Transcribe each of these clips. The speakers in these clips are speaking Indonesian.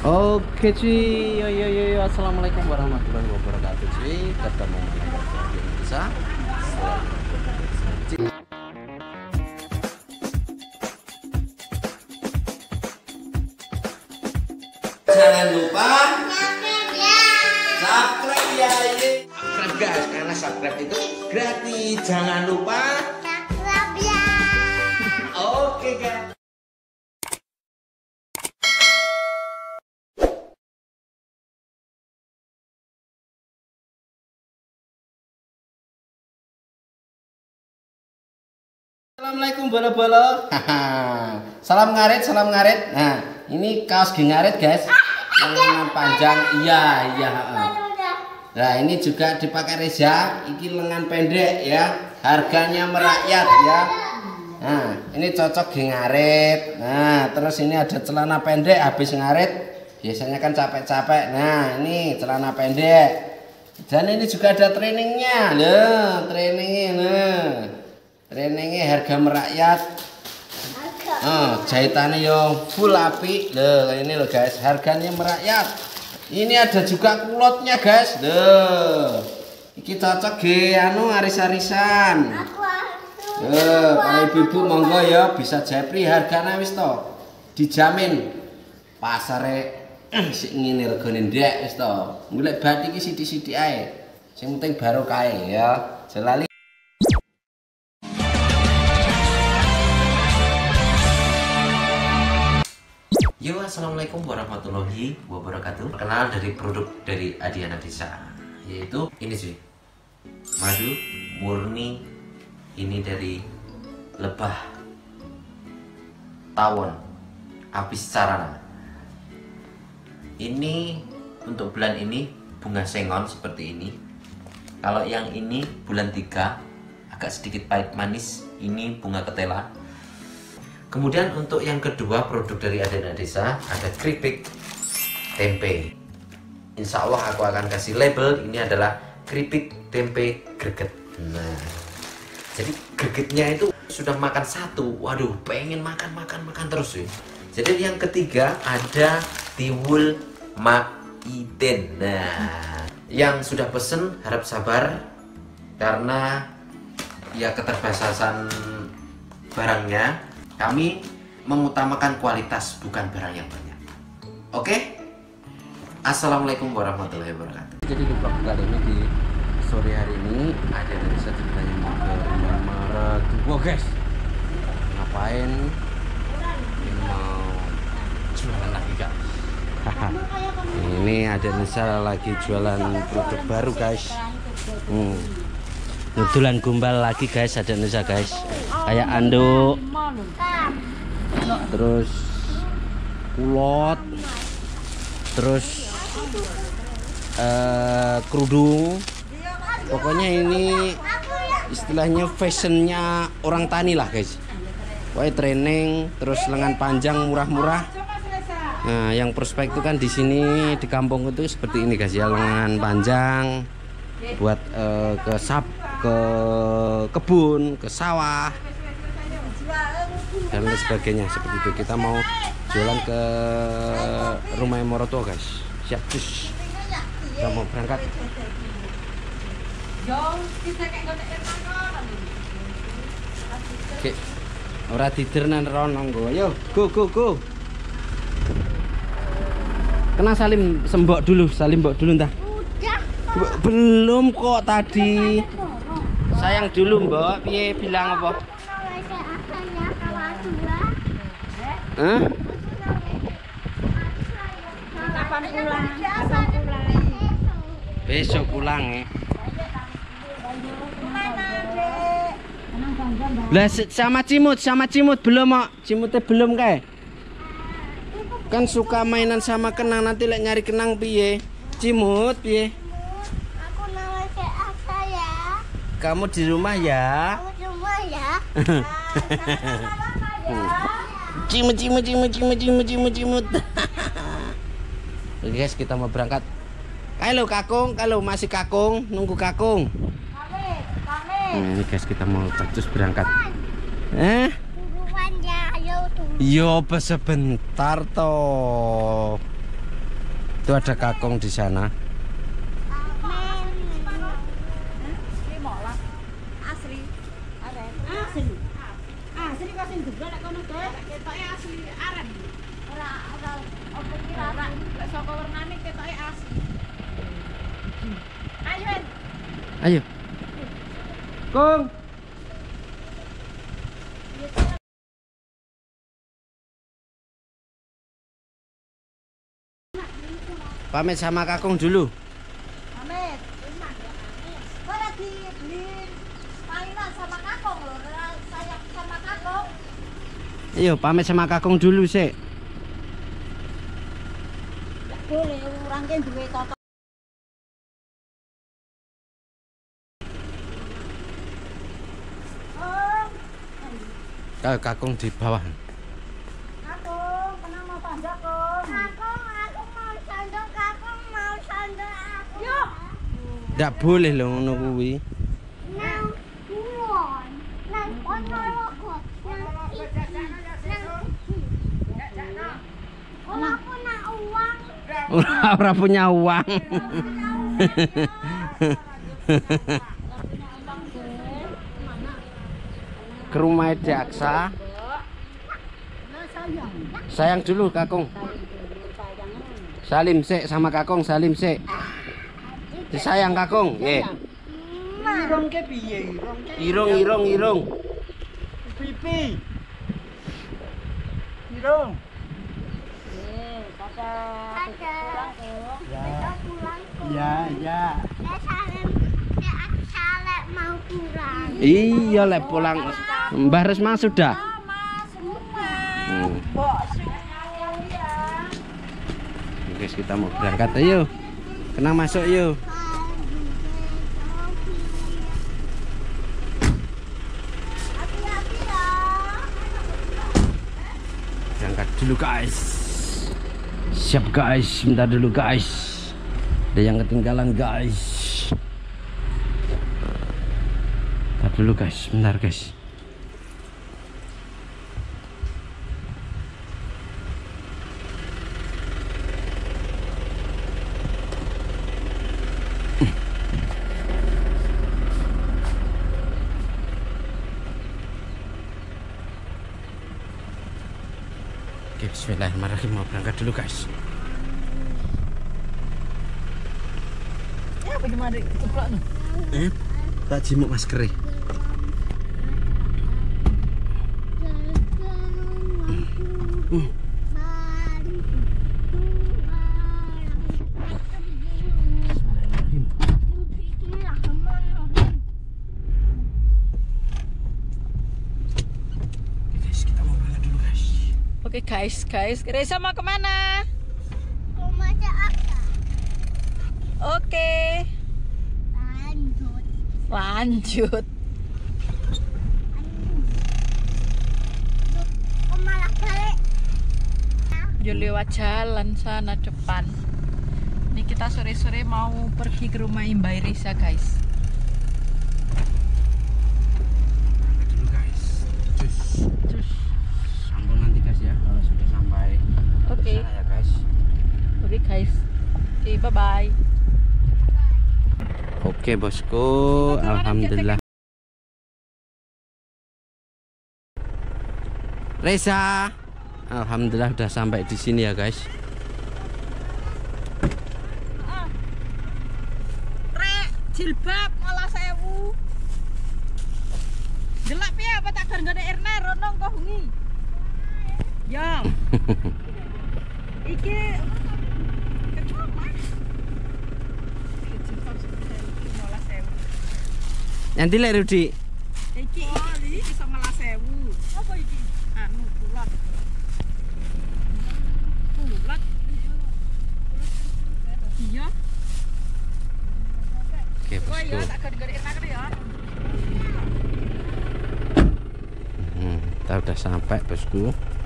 Oke cuy, yo, assalamualaikum warahmatullahi wabarakatuh cuy. Ketemu lagi di Indonesia. Jangan lupa subscribe ya, subscribe guys, karena subscribe itu gratis. Jangan lupa subscribe ya. Oke guys. Assalamualaikum bolo-bolo. Salam ngarit, salam ngarit. Nah, ini kaos ngarit guys. Lengan panjang. Iya. Nah, ini juga dipakai Reza. Ini lengan pendek ya. Harganya merakyat ya. Nah, ini cocok ngarit. Nah, terus ini ada celana pendek habis ngarit. Biasanya kan capek-capek. Nah, ini celana pendek. Dan ini juga ada trainingnya. Loh, trainingnya. Nah. Trainingnya harga merakyat. Jahitannya yo full api. Loh, ini loh guys, harganya merakyat. Ini ada juga kulotnya guys. Loh. Iki cocok ge anu aris-arisan. Loh, para ibu-ibu monggo ya bisa japri harganya wis to. Dijamin. Pasare sik ngene regane ndek wis to. Golek batik iki sithik-sithik ae. Sing penting barokah ya. Jelali. Yo, assalamualaikum warahmatullahi wabarakatuh. Perkenalan dari produk dari Adiana Desa, yaitu ini sih, madu murni. Ini dari lebah tawon apis carana. Ini untuk bulan ini bunga sengon seperti ini. Kalau yang ini bulan 3 agak sedikit pahit manis. Ini bunga ketela. Kemudian untuk yang kedua produk dari Adiana Desa ada keripik tempe. Insya Allah aku akan kasih label ini adalah keripik tempe greget. Nah, jadi gregetnya itu sudah makan satu, waduh pengen makan terus sih. Jadi yang ketiga ada tiwul maiden. Nah, yang sudah pesen harap sabar karena ya keterbatasan barangnya. Kami mengutamakan kualitas bukan barang yang banyak. Oke? Assalamualaikum warahmatullahi wabarakatuh. Jadi di vlog kali ini di sore hari ini ada dari ceritanya mau ke rumah mertua guys. Ngapain? Ini mau jualan lagi guys. Ini ada Nisa lagi jualan produk baru guys. Nutulan gumbal lagi guys, ada Nisa guys. Kayak anduk. Terus kulot, terus kerudung. Pokoknya ini istilahnya fashionnya orang tani lah guys. Pokoknya training, terus lengan panjang murah-murah. Nah, yang prospek itu kan di sini di kampung itu seperti ini guys ya, lengan panjang buat ke kebun, ke sawah dan lain sebagainya seperti itu. Kita mau jualan ke rumah Moroto guys. Siap cus, kita mau berangkat. Oke, ora tidur nang rono nggo. Ayo, go. Kena salim sembok dulu, entah. Udah. Belum kok tadi. Sayang dulu mbak, piye bilang apa? Kapan pulang? Besok pulang ya. Lah sama cimut belum kok? Cimutnya belum kayak? Kan suka mainan sama kenang, nanti lek nyari kenang piye? Cimut piye? Aku nama apa ya? Kamu di rumah ya? Aku di rumah ya. Cimut. Oke guys, kita mau berangkat. Halo kakung, kalau masih kakung, nunggu kakung. Nah, ini guys, kita mau terus berangkat. Turuan ya, ayo turun. Yo sebentar toh. Itu ada kakong di sana. Asli. Asli. Asli kok sing gedhe nek kono to. Ketoke asli aren. Ora opo kira lek saka wernane ketoke asli. Ayo, En. Ayo. Kong. Pamit sama kakong dulu. Pamit. Kok lagi beli mainan sama kakong lho, sayang sama kakong. Ayo pamit sama kakong dulu sih. Boleh orang kan duwe toto. Kakong di bawah. Kakong, kenapa mau panjang, Kong? Kakong, aku mau sandok, kakong mau sandok aku. Yuk. Ndak boleh loh ngono kuwi. Nang kulon, nang Ponorogo, nang iki, nang aku nak uang. Ora punya uang. Ke rumah Jaksa. Sayang dulu kakong. Salim sik sama kakong, salim sik. Disayang kakong, nggih. Irung ke piye? Irung. Pipi. Irung. Ya. Salek mau pulang. Iya lek pulang. Mbah Resma sudah. Guys, kita mau berangkat ayo. Kenang masuk yuk. Hati-hati ya. Berangkat dulu guys. Siap guys, bentar dulu guys. Ada yang ketinggalan guys. Bentar dulu guys, bentar guys. Oke, bismillahirrahmanirrahim, mau berangkat dulu guys. Ya bagaimana ceplok no? Tak jimuk masker. Guys, kita mau berangkat dulu guys. Oke guys, Reza mau kemana? Rumah Jakarta. Oke, lanjut. Kok malah balik? Yo lewat jalan sana depan. Ini kita sore-sore mau pergi ke rumah Mbak Reza guys. Berangkat dulu guys. Cus. Sambung nanti guys ya kalau sudah sampai. Oke. Sana ya guys. Oke guys. Oke, bye bye. Oke bosku, alhamdulillah. Reza, alhamdulillah udah sampai di sini ya guys. Rek, jilbab malah 1000. Gelap ya, apa tak gara-gara Erna rono kok bengi. Ya. Iki Nanti lek Rudi. iki iso 19.000. Apa iki? Anu bulat. Bulat. Iya. Oke Oh bosku. iya, tak gara-gara Erna kene ya. Kita udah sampai bosku.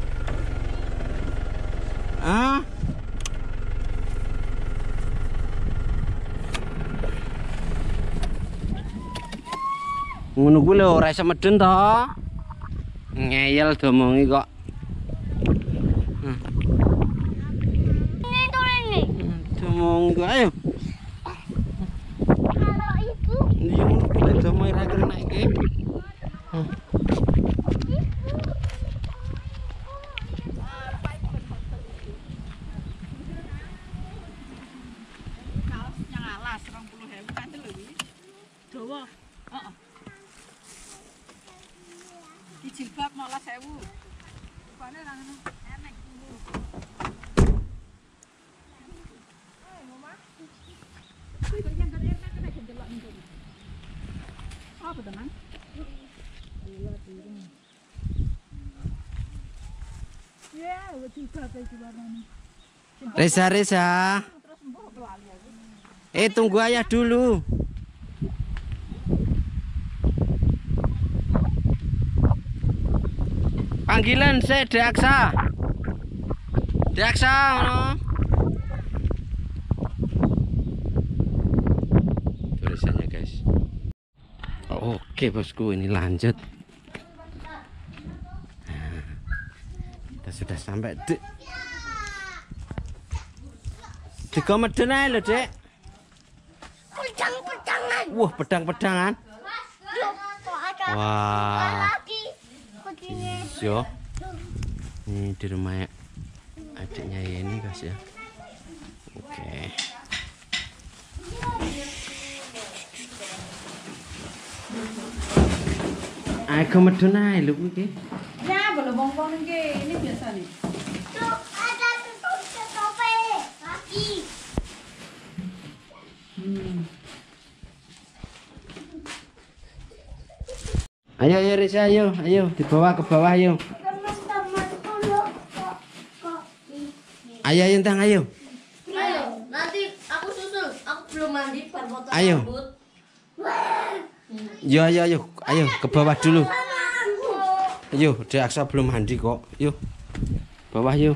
Ngono kuwi lho ora iso medun to. Ngeyel domongi kok. Ini tuh ini. tunggu ayo. Kalau itu Iya boleh sama ira kena iki. Kaosnya alas 20.000 kan lho iki. Dawa. Heeh. Iki jilbab 15.000. Rupane ra ngono. Enek. Apa teman? Ya, juga kayak gimana nih. Reza. Tunggu ayah dulu. Panggilan saya Deaksa. Deaksa ngono. Tulisannya guys. Oke bosku, ini lanjut. Nah, kita sudah sampai di Komeden aja loh dek. pedang-pedangan. Wah pedang-pedangan. Yuk, kok ada Wah. lagi begini. Yo. Ini di rumah adiknya ini guys ya. Oke. Aku medun ae lho iki. Ya, belum bongkong ini biasa nih. Tuh, ada tutup lagi. Ayo Risa, ayo dibawa ke bawah ayo. Teman-temanku loh, kok ini. Ayo Intang ayo. Ayo, nanti aku susul. Aku belum mandi, baru potong Ayo. rambut. Ayo ke bawah dulu. Ayo, Deaksa belum mandi kok. Yuk. Bawah yuk.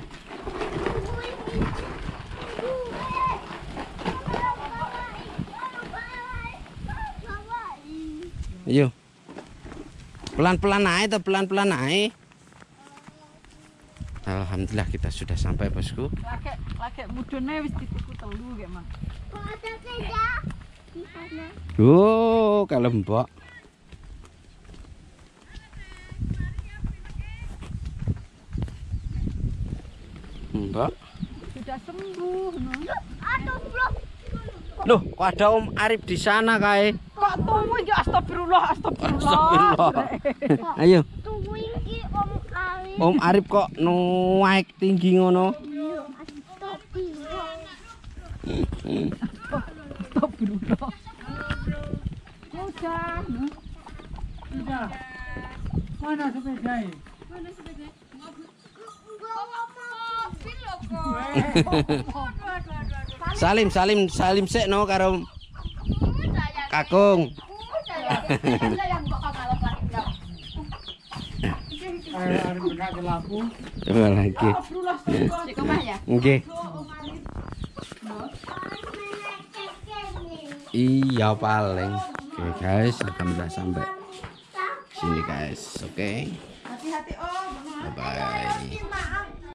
Ayo. Pelan-pelan naik atau pelan-pelan naik. Alhamdulillah kita sudah sampai bosku. Lagi mudune wis dituku telu kayak Mang. Kok ada tenda di sana? Oh, kalau mbok. Mbak. Sudah sembuh, no. Aduh, blok. Loh, kok ada Om Arif di sana kae? Kok tunggu ya astagfirullah. Astagfirullah. Ayo, Tunggu ini Om Ali. Om Arif kok naik tinggi ngono? Astagfirullah. Astagfirullah. Udah. Udah. Mana sepedanya? Salim sik no karo Kakung. Coba lagi. Nggih. Iya paling. Oke guys, alhamdulillah sampai sini guys. Oke. Hati-hati Om. Bye bye.